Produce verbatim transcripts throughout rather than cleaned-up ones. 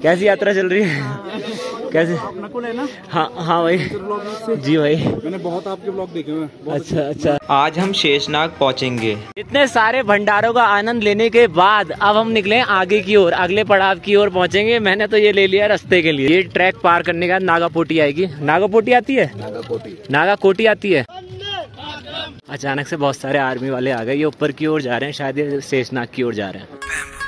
कैसी यात्रा चल रही है? कैसे? नकुल है ना? हाँ हाँ भाई जी भाई, मैंने बहुत आपके ब्लॉग देखे हुए हैं। अच्छा अच्छा। आज हम शेषनाग पहुंचेंगे। इतने सारे भंडारों का आनंद लेने के बाद अब हम निकले आगे की ओर, अगले पड़ाव की ओर पहुंचेंगे। मैंने तो ये ले लिया रास्ते के लिए। ये ट्रैक पार करने का नागापोटी आएगी। नागापोटी आती है? नागाकोटी नागाकोटी आती है। अचानक से बहुत सारे आर्मी वाले आ गए। ये ऊपर की ओर जा रहे हैं, शायद ये शेषनाग की ओर जा रहे हैं।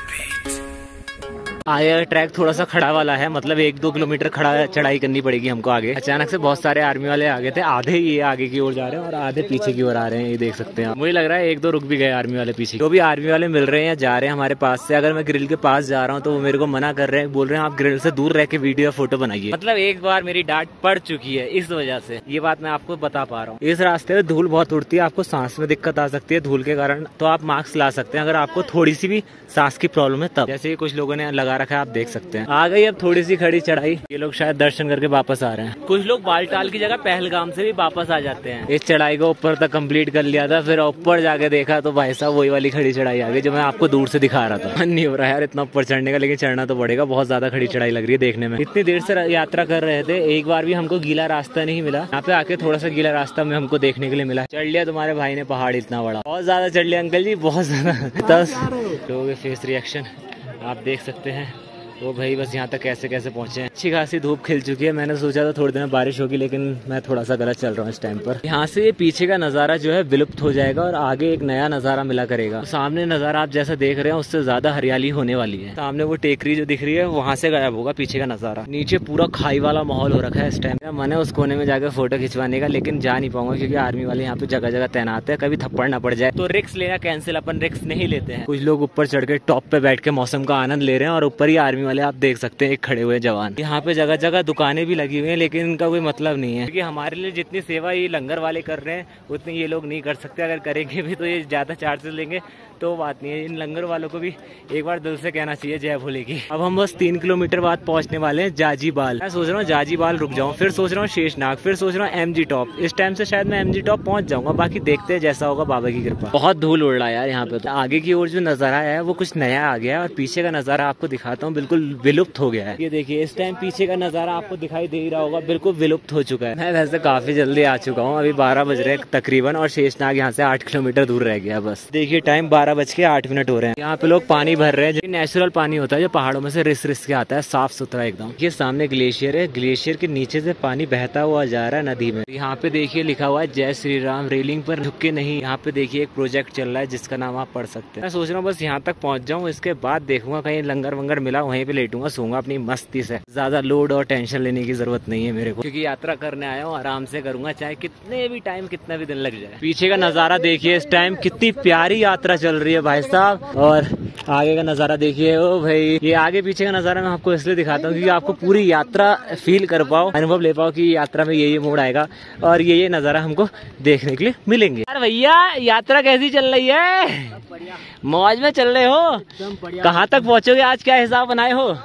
आगे ट्रैक थोड़ा सा खड़ा वाला है, मतलब एक दो किलोमीटर खड़ा चढ़ाई करनी पड़ेगी हमको आगे। अचानक से बहुत सारे आर्मी वाले आ गए थे। आधे ये आगे की ओर जा रहे हैं और आधे पीछे की ओर आ रहे हैं। ये देख सकते हैं आप। मुझे लग रहा है एक दो रुक भी गए आर्मी वाले पीछे। जो भी आर्मी वाले मिल रहे हैं जा रहे हैं हमारे पास से। अगर मैं ग्रिल के पास जा रहा हूँ तो वो मेरे को मना कर रहे हैं, बोल रहे हैं आप ग्रिल से दूर रह के वीडियो फोटो बनाइए। मतलब एक बार मेरी डांट पड़ चुकी है इस वजह से। ये बात मैं आपको बता पा रहा हूँ। इस रास्ते में धूल बहुत उड़ती है, आपको सांस में दिक्कत आ सकती है धूल के कारण, तो आप मास्क ला सकते हैं अगर आपको थोड़ी सी भी सांस की प्रॉब्लम है तब। जैसे कुछ लोगों ने लगा रखा है, आप देख सकते हैं। आ गई अब थोड़ी सी खड़ी चढ़ाई। ये लोग शायद दर्शन करके वापस आ रहे हैं। कुछ लोग बालटाल की जगह पहलगाम से भी वापस आ जाते हैं। इस चढ़ाई को ऊपर तक कंप्लीट कर लिया था, फिर ऊपर जाके देखा तो भाई साहब वही वाली खड़ी चढ़ाई आ गई जो मैं आपको दूर से दिखा रहा था। नहीं हो रहा यार इतना ऊपर चढ़ने का, लेकिन चढ़ना तो पड़ेगा। बहुत ज्यादा खड़ी चढ़ाई लग रही है देखने में। इतनी देर से यात्रा कर रहे थे, एक बार भी हमको गीला रास्ता नहीं मिला। यहाँ पे आके थोड़ा सा गीला रास्ता में हमको देखने के लिए मिला। चढ़ लिया तुम्हारे भाई ने पहाड़ इतना बड़ा, बहुत ज्यादा चढ़ लिया अंकल जी, बहुत ज्यादा। दस लोगों के फेस रिएक्शन आप देख सकते हैं। वो भाई बस यहाँ तक कैसे कैसे पहुंचे हैं। अच्छी खासी धूप खिल चुकी है। मैंने सोचा था थोड़ी देर में बारिश होगी, लेकिन मैं थोड़ा सा गलत चल रहा हूँ इस टाइम पर। यहाँ से ये पीछे का नज़ारा जो है विलुप्त हो जाएगा और आगे एक नया नज़ारा मिला करेगा। तो सामने नज़ारा आप जैसा देख रहे हैं उससे ज्यादा हरियाली होने वाली है। सामने वो टेकरी जो दिख रही है वहाँ से गायब होगा पीछे का नज़ारा। नीचे पूरा खाई वाला माहौल हो रखा है इस टाइम। मैंने उस कोने में जाकर फोटो खिंचवाने का, लेकिन जा नहीं पाऊंगा क्योंकि आर्मी वाले यहाँ पे जगह जगह तैनात है, कभी थप्पड़ ना पड़ जाए। तो रिक्स लेना कैंसिल, अपन रिक्स नहीं लेते हैं। कुछ लोग ऊपर चढ़ के टॉप पे बैठ के मौसम का आनंद ले रहे हैं और ऊपर ही आर्मी वाले आप देख सकते हैं एक खड़े हुए जवान। यहाँ पे जगह जगह दुकानें भी लगी हुई हैं, लेकिन इनका कोई मतलब नहीं है क्योंकि हमारे लिए जितनी सेवा ये लंगर वाले कर रहे हैं उतनी ये लोग नहीं कर सकते। अगर करेंगे भी तो ये ज्यादा चार्जेस लेंगे, तो बात नहीं है। इन लंगर वालों को भी एक बार दिल से कहना चाहिए जय भोले की। अब हम बस तीन किलोमीटर बाद पहुंचने वाले हैं जाजीबाल। मैं सोच रहा हूँ जाजीबाल रुक जाऊँ, फिर सोच रहा हूँ शेषनाग, फिर सोच रहा हूँ एमजी टॉप। इस टाइम से शायद मैं एमजी टॉप पहुंच जाऊंगा, बाकी देखते हैं जैसा होगा बाबा की कृपा। बहुत धूल उड़ रहा है यार यहाँ पे। तो आगे की ओर जो नजारा है वो कुछ नया आ गया है और पीछे का नजारा आपको दिखाता हूँ बिल्कुल विलुप्त हो गया है। ये देखिए इस टाइम पीछे का नजारा आपको दिखाई दे रहा होगा, बिल्कुल विलुप्त हो चुका है। मैं वैसे काफी जल्दी आ चुका हूँ, अभी बारह बज रहे हैं तकरीबन और शेषनाग यहाँ से आठ किलोमीटर दूर रह गया बस। देखिए टाइम बारह बज के आठ मिनट हो रहे हैं। यहाँ पे लोग पानी भर रहे हैं, जो नेचुरल पानी होता है जो पहाड़ों में से रिस रिस के आता है, साफ सुथरा एकदम। ये सामने ग्लेशियर है, ग्लेशियर के नीचे से पानी बहता हुआ जा रहा है नदी में। यहाँ पे देखिए लिखा हुआ है जय श्री राम, रेलिंग पर झुके नहीं। यहाँ पे देखिए एक प्रोजेक्ट चल रहा है जिसका नाम आप पढ़ सकते हैं। मैं सोच रहा हूँ बस यहाँ तक पहुँच जाऊँ, इसके बाद देखूंगा कहीं लंगर वंगर मिला वहीं पे लेटूंगा, सोऊंगा अपनी मस्ती से। ज्यादा लोड और टेंशन लेने की जरूरत नहीं है मेरे को, क्योंकि यात्रा करने आया हूँ, आराम से करूंगा चाहे कितने भी टाइम कितना भी दिन लग जाए। पीछे का नजारा देखिए इस टाइम, कितनी प्यारी यात्रा चल रही है भाई साहब। और आगे का नजारा देखिए। ओ भाई ये आगे पीछे का नजारा मैं आपको इसलिए दिखाता हूँ क्योंकि आपको पूरी यात्रा फील कर पाओ, अनुभव ले पाओ कि यात्रा में ये ये मोड़ आएगा और ये ये नजारा हमको देखने के लिए मिलेंगे। यार भैया यात्रा कैसी चल रही है? मौज में चल रहे हो? कहाँ तक पहुँचोगे आज, क्या हिसाब बनाए हो?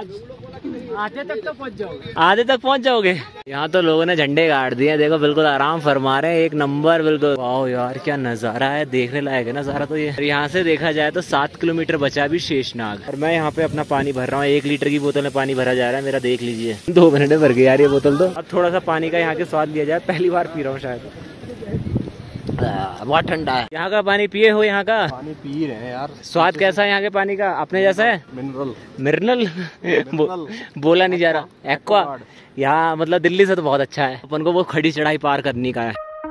आधे तक तो पहुंच जाओगे। आधे तक पहुंच जाओगे। यहाँ तो लोगों ने झंडे गाड़ दिए, देखो बिल्कुल आराम फरमा रहे हैं, एक नंबर बिल्कुल। वाह यार क्या नजारा है, देखने लायक है नजारा तो ये। यहाँ से देखा जाए तो सात किलोमीटर बचा भी शेषनाग। और मैं यहाँ पे अपना पानी भर रहा हूँ, एक लीटर की बोतल में पानी भरा जा रहा है मेरा, देख लीजिए। दो मिनट में भर गई यार ये बोतल तो। अब थोड़ा सा पानी का यहाँ के स्वाद लिया जाए, पहली बार पी रहा हूँ शायद। बहुत ठंडा है। यहाँ का पानी पिए हो? यहाँ का पानी पी रहे हैं यार। स्वाद कैसा है यहाँ के पानी का? अपने जैसा है? मिनरल मिनरल बो, बोला नहीं जा रहा। एक्वा यहाँ मतलब दिल्ली से तो बहुत अच्छा है। अपन को वो खड़ी चढ़ाई पार करनी का है।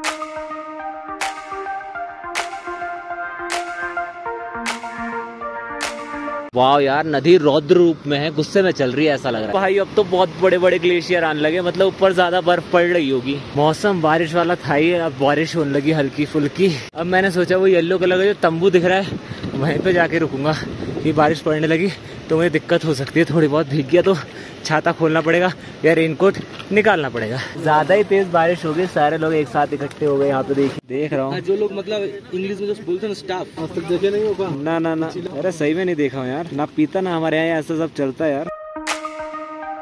वाह यार नदी रौद्र रूप में है, गुस्से में चल रही है ऐसा लग रहा है भाई। अब तो बहुत बड़े बड़े ग्लेशियर आने लगे, मतलब ऊपर ज्यादा बर्फ पड़ रही होगी। मौसम बारिश वाला था ही, अब बारिश होने लगी हल्की फुल्की। अब मैंने सोचा वो येलो कलर का जो तंबू दिख रहा है वहीं पे जाके रुकूंगा, कि बारिश पड़ने लगी तो मुझे दिक्कत हो सकती है। थोड़ी बहुत भीग गया तो छाता खोलना पड़ेगा या रेनकोट निकालना पड़ेगा। ज्यादा ही तेज बारिश हो गई, सारे लोग एक साथ इकट्ठे हो गए यहाँ पे। देख देख रहा हूँ जो लोग मतलब इंग्लिश में जो बोलते हैं स्टाफ, अब तक देखे नहीं होगा। ना ना ना अरे सही में नहीं देखा हूँ यार, ना पीता ना हमारे यहाँ ऐसा सब चलता है यार।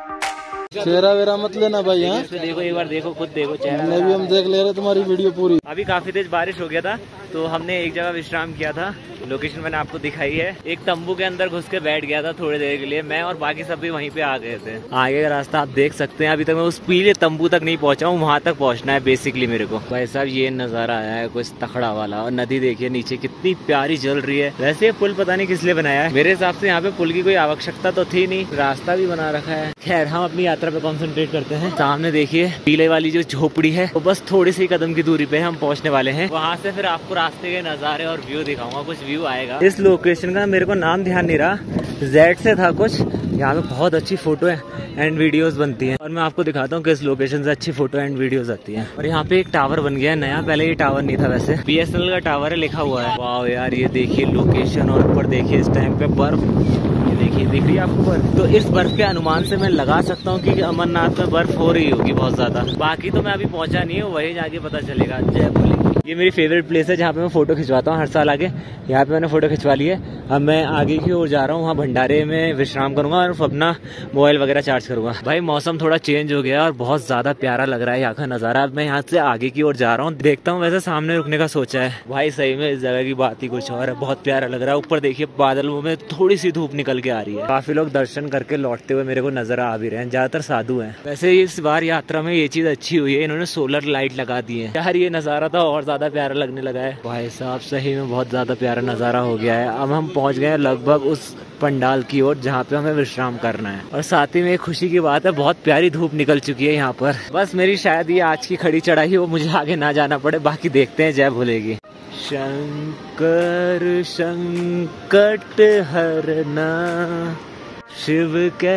चेहरा वेरा मत लेना भाई। यहाँ देखो एक बार देखो, खुद देखो चेहरा। भी हम देख ले रहे तुम्हारी वीडियो पूरी। अभी काफी तेज बारिश हो गया था तो हमने एक जगह विश्राम किया था। लोकेशन मैंने आपको दिखाई है। एक तंबू के अंदर घुस के बैठ गया था थोड़ी देर के लिए, मैं और बाकी सब भी वहीं पे आ गए थे। आगे का रास्ता आप देख सकते हैं। अभी तक मैं उस पीले तंबू तक नहीं पहुंचा हूँ, वहां तक पहुंचना है बेसिकली मेरे को। भाई साहब ये नजारा आया है कुछ तखड़ा वाला, और नदी देखिए नीचे कितनी प्यारी चल रही है। वैसे ये पुल पता नहीं किस लिए बनाया है, मेरे हिसाब से यहाँ पे पुल की कोई आवश्यकता तो थी नहीं, रास्ता भी बना रखा है। खैर हम अपनी यात्रा पे कॉन्सेंट्रेट करते हैं। सामने देखिए पीले वाली जो झोपड़ी है वो बस थोड़ी सी कदम की दूरी पे हम पहुंचने वाले हैं। वहां से फिर आपको रास्ते के नजारे और व्यू दिखाऊंगा, कुछ व्यू आएगा। इस लोकेशन का मेरे को नाम ध्यान नहीं रहा, जेड से था कुछ। यहाँ पे बहुत अच्छी फोटो है एंड वीडियोस बनती हैं, और मैं आपको दिखाता हूँ किस लोकेशन से अच्छी फोटो एंड वीडियोस आती हैं। और यहाँ पे एक टावर बन गया है नया, पहले ये टावर नहीं था वैसे। बी एस एन एल का टावर है लिखा हुआ है। वाह यार ये देखिए लोकेशन, और ऊपर देखिए इस टाइम पे बर्फ, ये देखिए दिख रही है आपको बर्फ। तो इस बर्फ के अनुमान से मैं लगा सकता हूँ कि अमरनाथ में बर्फ हो रही होगी बहुत ज्यादा। बाकी तो मैं अभी पहुंचा नहीं हूँ, वही जाके पता चलेगा। जय भोले। ये मेरी फेवरेट प्लेस है जहाँ पे मैं फोटो खिंचवाता हूँ हर साल आगे। यहाँ पे मैंने फोटो खिंचवा ली है। अब मैं आगे की ओर जा रहा हूँ, वहाँ भंडारे में विश्राम करूंगा और अपना मोबाइल वगैरह चार्ज करूंगा। भाई मौसम थोड़ा चेंज हो गया और बहुत ज्यादा प्यारा लग रहा है यहाँ का नजारा। अब मैं यहाँ से आगे की ओर जा रहा हूँ, देखता हूँ। वैसे सामने रुकने का सोचा है। भाई सही में इस जगह की बात ही कुछ और है, बहुत प्यारा लग रहा है। ऊपर देखिए बादलों में थोड़ी सी धूप निकल के आ रही है। काफी लोग दर्शन करके लौटते हुए मेरे को नजर आ भी रहे हैं, ज्यादातर साधु हैं। वैसे इस बार यात्रा में ये चीज अच्छी हुई है, इन्होंने सोलर लाइट लगा दी है यार। ये नजारा था और ज्यादा प्यारा लगने लगा है। भाई साहब सही में बहुत ज्यादा प्यारा नजारा हो गया है। अब हम पहुंच गए लगभग उस पंडाल की ओर जहाँ पे हमें विश्राम करना है। और साथ ही में एक खुशी की बात है, बहुत प्यारी धूप निकल चुकी है यहाँ पर। बस मेरी शायद ये आज की खड़ी चढ़ाई हो, मुझे आगे ना जाना पड़े। बाकी देखते हैं, जय भोलेगी। शंकर संकट हरना शिव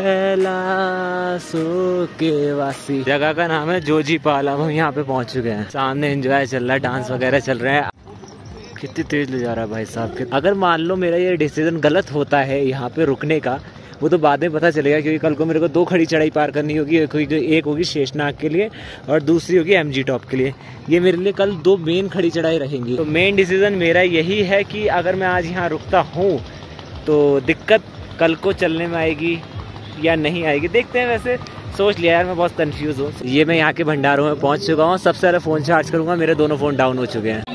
कैलाशों के वासी। जगह का नाम है जोजीपाल। अब हम यहाँ पे पहुंच चुके हैं। सामने एंजॉय चल रहा है, डांस वगैरह चल रहे हैं। कितनी तेज ले जा रहा है भाई साहब के। अगर मान लो मेरा ये डिसीजन गलत होता है यहाँ पे रुकने का, वो तो बाद में पता चलेगा, क्योंकि कल को मेरे को दो खड़ी चढ़ाई पार करनी होगी। एक होगी शेषनाग के लिए और दूसरी होगी एमजी टॉप के लिए। ये मेरे लिए कल दो मेन खड़ी चढ़ाई रहेंगी। तो मेन डिसीजन मेरा यही है कि अगर मैं आज यहाँ रुकता हूँ तो दिक्कत कल को चलने में आएगी या नहीं आएगी, देखते हैं। वैसे सोच लिया यार, मैं बहुत कंफ्यूज हूँ। ये मैं यहाँ के भंडारों में पहुँच चुका हूँ। सबसे पहले फोन चार्ज करूंगा, मेरे दोनों फोन डाउन हो चुके हैं।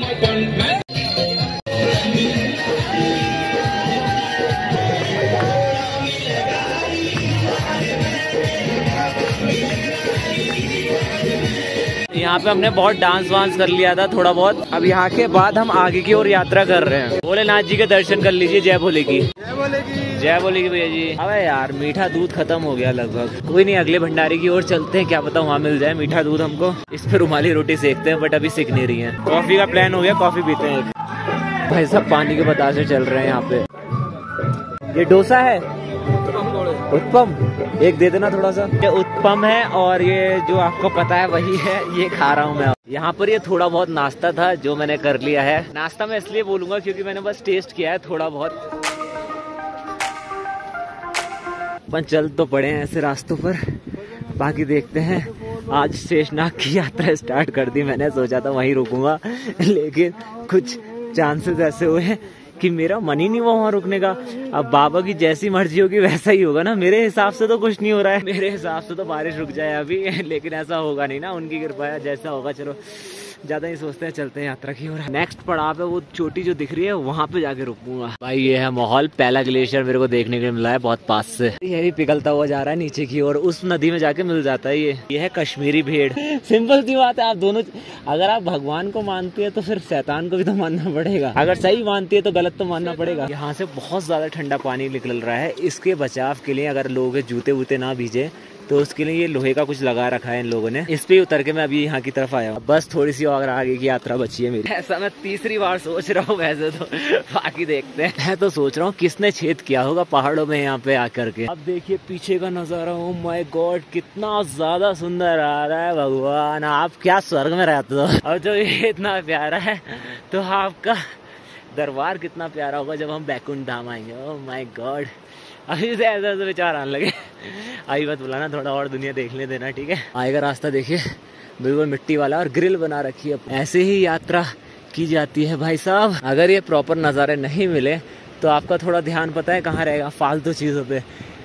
यहाँ पे हमने बहुत डांस वांस कर लिया था थोड़ा बहुत। अब यहाँ के बाद हम आगे की ओर यात्रा कर रहे हैं। भोलेनाथ जी के दर्शन कर लीजिए। जय भोले की, जय भोले की, जय भोले की भैया जी। अबे यार मीठा दूध खत्म हो गया लगभग। कोई नहीं, अगले भंडारे की ओर चलते हैं, क्या पता वहाँ मिल जाए मीठा दूध हमको। इस पे रुमाली रोटी सेकते हैं, बट अभी सीख नहीं रही है। कॉफी का प्लान हो गया, कॉफी पीते हैं। भाई सब पानी के बतासे चल रहे हैं यहाँ पे। ये डोसा है, उत्पम एक दे देना थोड़ा सा। ये उत्पम है और ये जो आपको पता है वही है, ये खा रहा हूँ मैं। यहाँ पर ये थोड़ा बहुत नाश्ता था जो मैंने कर लिया है। नाश्ता मैं इसलिए बोलूंगा क्योंकि मैंने बस टेस्ट किया है थोड़ा बहुत। अपन चल तो पड़े हैं ऐसे रास्तों पर, बाकी देखते हैं। आज शेषनाग की यात्रा स्टार्ट कर दी मैंने, सोचा था वहीं रुकूंगा, लेकिन कुछ चांसेस ऐसे हुए कि मेरा मन ही नहीं हुआ वहाँ रुकने का। अब बाबा की जैसी मर्जी होगी वैसा ही होगा ना। मेरे हिसाब से तो कुछ नहीं हो रहा है, मेरे हिसाब से तो बारिश रुक जाए अभी, लेकिन ऐसा होगा नहीं ना, उनकी कृपा है। जैसा होगा चलो, ज्यादा ही सोचते हैं, चलते हैं यात्रा की ओर। नेक्स्ट पड़ाव है वो चोटी जो दिख रही है, वहाँ पे जाके रुकूंगा। भाई ये है माहौल, पहला ग्लेशियर मेरे को देखने के लिए मिला है बहुत पास से। ये भी पिघलता हुआ जा रहा है नीचे की ओर, उस नदी में जाके मिल जाता है। ये ये है कश्मीरी भेड़। सिंपल सी बात है, आप दोनों अगर आप भगवान को मानते हैं तो फिर शैतान को भी तो मानना पड़ेगा। अगर सही मानती है तो गलत तो मानना पड़ेगा। यहाँ से बहुत ज्यादा ठंडा पानी निकल रहा है। इसके बचाव के लिए अगर लोगों के जूते वूते ना भीजे तो उसके लिए ये लोहे का कुछ लगा रखा है इन लोगों ने। इस पे उतर के मैं अभी यहाँ की तरफ आया हूँ। बस थोड़ी सी और आगे की यात्रा बची है मेरी। ऐसा मैं तीसरी बार सोच रहा हूँ वैसे तो, बाकी देखते हैं। मैं तो सोच रहा हूँ किसने छेद किया होगा पहाड़ों में यहाँ पे आकर के। अब देखिए पीछे का नजारा, ओह माय गॉड कितना ज्यादा सुंदर आ रहा है। भगवान आप क्या स्वर्ग में रहते हो। और जो ये इतना प्यारा है तो आपका दरबार कितना प्यारा होगा जब हम बैकुंठ धाम आएंगे। ओह माय गॉड, अभी से ऐसे ऐसे विचार आने लगे। अभी मत बुलाना, थोड़ा और दुनिया देखने देना, ठीक है। आएगा रास्ता देखिए बिल्कुल मिट्टी वाला और ग्रिल बना रखी है। ऐसे ही यात्रा की जाती है भाई साहब। अगर ये प्रॉपर नज़ारे नहीं मिले तो आपका थोड़ा ध्यान पता है कहाँ रहेगा, फालतू चीज़ों पे।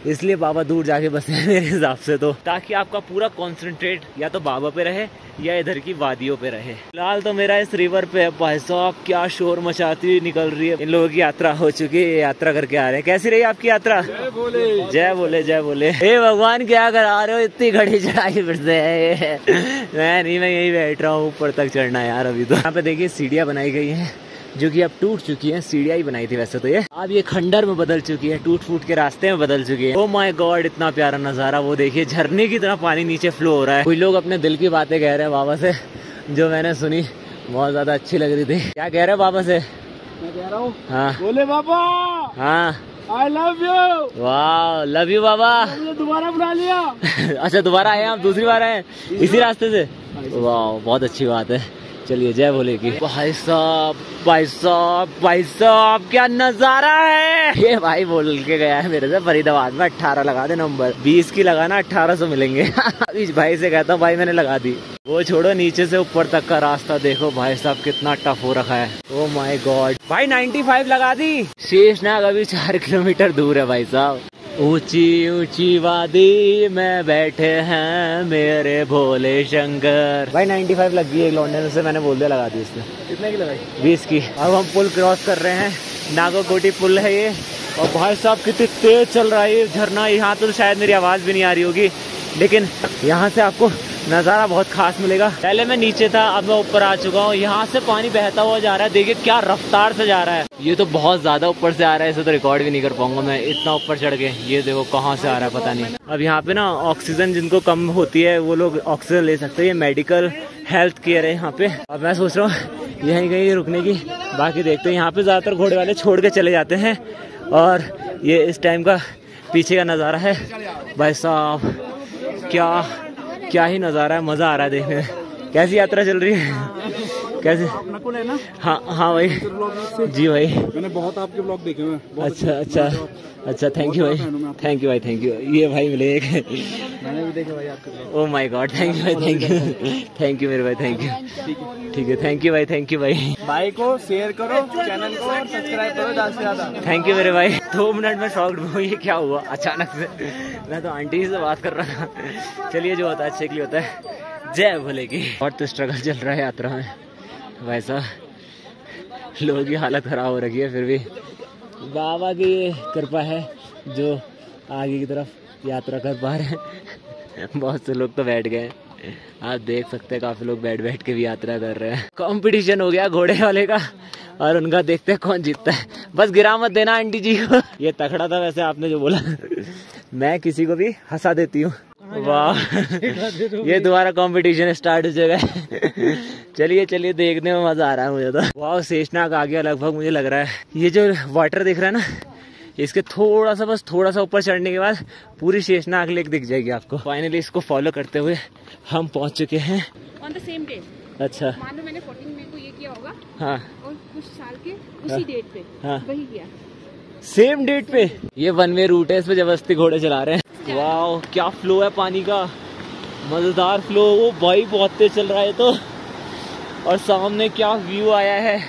इसलिए बाबा दूर जाके बसे हैं मेरे हिसाब से तो, ताकि आपका पूरा कॉन्सेंट्रेट या तो बाबा पे रहे या इधर की वादियों पे रहे। फिलहाल तो मेरा इस रिवर पे भाई साहब क्या शोर मचाती हुई निकल रही है। इन लोगों की यात्रा हो चुकी है, यात्रा करके आ रहे हैं। कैसी रही आपकी यात्रा? जय बोले जय बोले जय बोले। हे भगवान क्या करा रहे हो, इतनी घड़ी चढ़ाई फिर से है। मैं नहीं, मैं यही बैठ रहा हूँ, ऊपर तक चढ़ना यार। अभी तो यहाँ पे देखिए सीढ़ियाँ बनाई गई हैं जो कि अब टूट चुकी हैं। सीढ़ियाँ ही बनाई थी वैसे तो ये, अब ये खंडर में बदल चुकी है, टूट फूट के रास्ते में बदल चुकी है। ओ माय गॉड, इतना प्यारा नजारा। वो देखिए झरने की तरह पानी नीचे फ्लो हो रहा है। कोई लोग अपने दिल की बातें कह रहे हैं बाबा से, जो मैंने सुनी बहुत ज्यादा अच्छी लग रही थी। क्या कह रहे हैं बाबा से? मैं कह रहा हूँ हाँ बोले बाबा हाँ, आई लव यू। वाह, लव यू बाबा। मुझे दोबारा बुला लिया। अच्छा दोबारा आए आप? दूसरी बार आए इसी रास्ते से? वाह, बहुत अच्छी बात है। चलिए जय भोले की। भाई साहब भाई साहब भाई साहब क्या नजारा है। ये भाई बोल के गया है मेरे से फरीदाबाद में अट्ठारह लगा दे नंबर, बीस की लगाना अट्ठारह सौ मिलेंगे। इस भाई से कहता हूँ भाई मैंने लगा दी। वो छोड़ो, नीचे से ऊपर तक का रास्ता देखो भाई साहब कितना टफ हो रखा है। ओ माय गॉड भाई, पचानवे लगा दी। शेषनाग अभी चार किलोमीटर दूर है भाई साहब। ऊंची ऊंची वादी में बैठे हैं मेरे भोले शंकर। भाई पचानवे लग गई एक लौंडे से, मैंने बोल दिया लगा दी इसने। कितने की लगाई? बीस की। अब हम पुल क्रॉस कर रहे हैं, नागोकोटी पुल है ये। और भाई साहब कितनी तेज चल रहा है ये झरना। यहाँ तो शायद मेरी आवाज भी नहीं आ रही होगी, लेकिन यहाँ से आपको नज़ारा बहुत खास मिलेगा। पहले मैं नीचे था, अब मैं ऊपर आ चुका हूँ। यहाँ से पानी बहता हुआ जा रहा है, देखिए क्या रफ्तार से जा रहा है। ये तो बहुत ज्यादा ऊपर से आ रहा है, इसे तो रिकॉर्ड भी नहीं कर पाऊंगा मैं, इतना ऊपर चढ़ के। ये देखो कहाँ से आ रहा है पता नहीं। अब यहाँ पे ना ऑक्सीजन जिनको कम होती है वो लोग ऑक्सीजन ले सकते हैं। ये मेडिकल हेल्थ केयर है यहाँ पे। अब मैं सोच रहा हूँ यहीं कहीं रुकने की, बाकी देखते हैं। यहाँ पे ज्यादातर घोड़े वाले छोड़ के चले जाते हैं। और ये इस टाइम का पीछे का नज़ारा है भाई साहब, क्या क्या ही नज़ारा है, मज़ा आ रहा है देखने में। कैसी यात्रा चल रही है? कैसे? नकुल है ना? हाँ हाँ भाई जी भाई, मैंने बहुत आपके ब्लॉग देखे हुए हैं। अच्छा अच्छा अच्छा, थैंक यू भाई, थैंक यू भाई, थैंक यू। ये भाई मिले एक, मैंने भी देखे भाई आपके। Oh my god, thank you भाई, थैंक यू थैंक यू मेरे भाई, थैंक यू। ठीक है, थैंक यू भाई, थैंक यू भाई। भाई को शेयर करो, चैनल को सब्सक्राइब करो ज्यादा से ज्यादा। थैंक यू मेरे भाई। दो मिनट में शॉक्ड हूँ, ये क्या हुआ अचानक से। मैं तो आंटी से बात कर रहा था। चलिए जो होता है अच्छे के लिए होता है। जय भोले की। और तो स्ट्रगल चल रहा है यात्रा में वैसा, लोगों की हालत खराब हो रखी है, फिर भी बाबा की कृपा है जो आगे की तरफ यात्रा कर पा रहे हैं। बहुत से लोग तो बैठ गए, आप देख सकते हैं काफी लोग बैठ बैठ के भी यात्रा कर रहे हैं। कंपटीशन हो गया घोड़े वाले का, और उनका देखते हैं कौन जीतता है। बस गिरा मत देना आंटी जी को। ये तगड़ा था वैसे आपने जो बोला। मैं किसी को भी हंसा देती हूँ। वाह, ये दोबारा कंपटीशन स्टार्ट हो जाएगा। चलिए चलिए, देखने में मजा आ रहा है मुझे तो। वाह, शेषनाग आ गया लगभग, मुझे लग रहा है। ये जो वाटर दिख रहा है ना, इसके थोड़ा सा बस थोड़ा सा ऊपर चढ़ने के बाद पूरी शेषनाग लेक दिख जाएगी आपको। फाइनली इसको फॉलो करते हुए हम पहुंच चुके हैं ऑन द सेम डे। अच्छा, मान लो मैंने चौदह मई को ये किया होगा, हाँ, और कुछ साल के उसी डेट पे हाँ, वही किया, सेम डेट पे। ये वन वे रूट है, इस पे जबरदस्ती घोड़े चला रहे हैं। वाह, क्या फ्लो है पानी का, मजेदार फ्लो। वो भाई बहुत तेज चल रहा है तो, और सामने क्या व्यू आया है।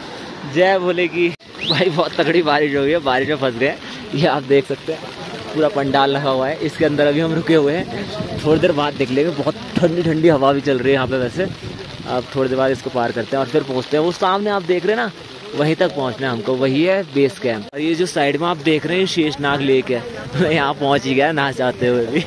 जय भोले की। भाई बहुत तगड़ी बारिश हो गई है, बारिश में फंस गए। ये आप देख सकते हैं पूरा पंडाल लगा हुआ है, इसके अंदर अभी हम रुके हुए हैं। थोड़ी देर बाद देख लेंगे, बहुत ठंडी ठंडी हवा भी चल रही है यहाँ पे वैसे। अब थोड़ी देर बाद इसको पार करते हैं और फिर पहुँचते हैं। वो सामने आप देख रहे हैं ना, वहीं तक पहुंचना है हमको, वही है बेस कैंप। और ये जो साइड में आप देख रहे हैं शेषनाग लेक है, मैं यहाँ पहुंच ही गया ना चाहते हुए भी।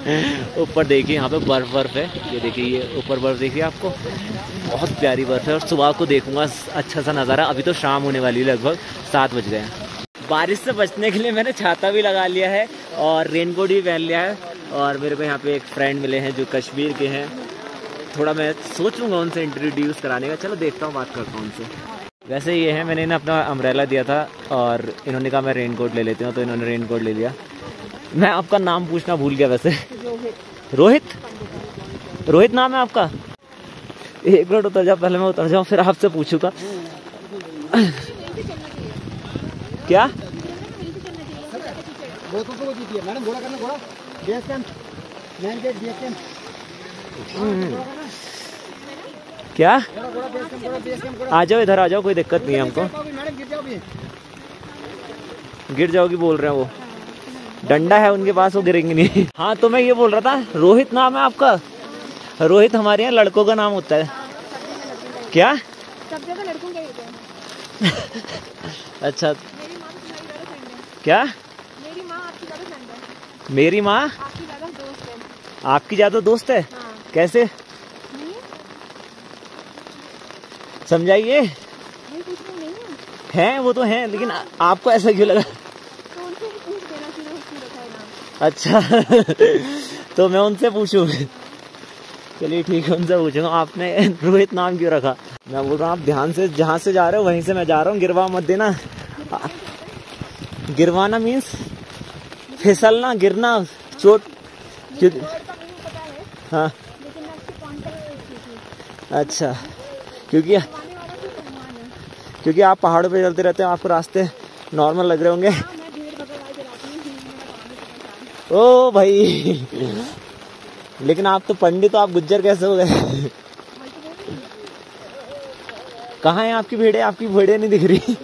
ऊपर देखिए यहाँ पे बर्फ बर्फ है, ये देखिए ये ऊपर बर्फ देखिए आपको, बहुत प्यारी बर्फ है। और सुबह को देखूंगा अच्छा सा नज़ारा। अभी तो शाम होने वाली है, लगभग सात बज गए हैं। बारिश से बचने के लिए मैंने छाता भी लगा लिया है और रेनकोट भी पहन लिया है। और मेरे को यहाँ पे एक फ्रेंड मिले हैं जो कश्मीर के हैं, थोड़ा मैं सोच लूँगा उनसे इंट्रोड्यूस कराने का। चलो देखता हूँ, बात करता हूँ उनसे। वैसे ये है, मैंने इन्हें अपना अम्ब्रेला दिया था और इन्होंने कहा मैं रेनकोट ले लेती हूँ, तो इन्होंने रेनकोट ले लिया। मैं आपका नाम पूछना भूल गया वैसे। रोहित, रोहित नाम है आपका? एक मिनट उतर जाओ, पहले मैं उतर जाऊँ फिर आपसे पूछूंगा। क्या क्या? आ जाओ इधर, आ जाओ, कोई दिक्कत नहीं है हमको। गिर जाओगी बोल रहे हैं वो। डंडा है उनके पास, वो गिरेंगे नहीं। हाँ तो मैं ये बोल रहा था, रोहित नाम है आपका? रोहित हमारे यहाँ लड़कों का नाम होता है। क्या? सब जगह लड़कों के होते हैं। अच्छा मेरी माँ तो तुम्हारी ज़्यादा फ्रेंड है। क्या? मेरी माँ आपकी ज़्यादा फ्रेंड है। मेरी माँ आपकी ज़्यादा दोस्त है। आपकी ज्यादा दोस्त है? हाँ। कैसे नहीं समझाइए। नहीं कुछ तो नहीं है। हैं वो तो हैं, लेकिन आ- आपको ऐसा क्यों लगा? तो उनसे भी पूछ देना कि उसने रखा है नाम। अच्छा तो मैं उनसे पूछूं? चलिए ठीक है, उनसे पूछूंगा आपने रोहित नाम क्यों रखा। मैं बोल रहा हूँ आप ध्यान से, जहाँ से जा रहे हो वहीं से मैं जा रहा हूँ, गिरवा मत देना। आ- गिरवाना मीन्स फिसलना, गिरना, चोट। क्योंकि वर्ड का मुझे पता है, हाँ लेकिन मैं आपसे पॉइंटर की थी। अच्छा, क्योंकि आने वाला तो सम्मान है। क्योंकि आप पहाड़ों पे चलते रहते हैं, आपको रास्ते नॉर्मल लग रहे होंगे। हाँ मैं भीड़ भगवान चलाती हूँ, मेरा काम है परेशान। ओ भाई लेकिन आप तो पंडित हो, आप गुज्जर कैसे हो गए? कहाँ है आपकी भेड़े? आपकी भेड़े नहीं दिख रही।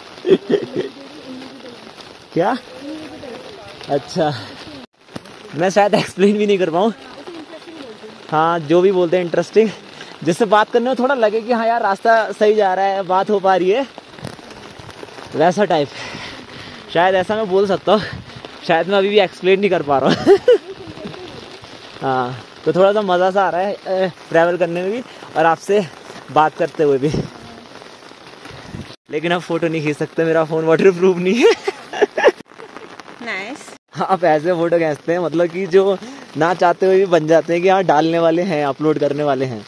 क्या? अच्छा मैं शायद एक्सप्लेन भी नहीं कर पाऊँ। हाँ जो भी बोलते हैं इंटरेस्टिंग, जिससे बात करने में थोड़ा लगे कि हाँ यार रास्ता सही जा रहा है, बात हो पा रही है, वैसा टाइप। शायद ऐसा मैं बोल सकता हूँ, शायद मैं अभी भी एक्सप्लेन नहीं कर पा रहा हूँ। हाँ तो थोड़ा सा मज़ा सा आ रहा है ट्रैवल करने में भी, और आपसे बात करते हुए भी। लेकिन अब फोटो नहीं खींच सकते, मेरा फ़ोन वाटर प्रूफ नहीं है। नाइस। आप ऐसे फोटो खींचते हैं मतलब कि जो ना चाहते हुए भी बन जाते हैं कि हाँ डालने वाले हैं, अपलोड करने वाले हैं।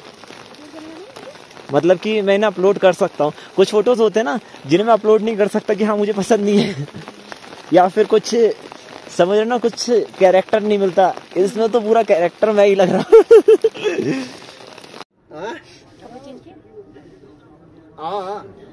मतलब कि मैं ना अपलोड कर सकता हूँ, कुछ फोटोज होते हैं ना जिन्हें मैं अपलोड नहीं कर सकता कि हाँ मुझे पसंद नहीं है या फिर कुछ समझ रहे ना, कुछ कैरेक्टर नहीं मिलता। इसमें तो पूरा कैरेक्टर मैं ही लग रहा हूँ। हाँ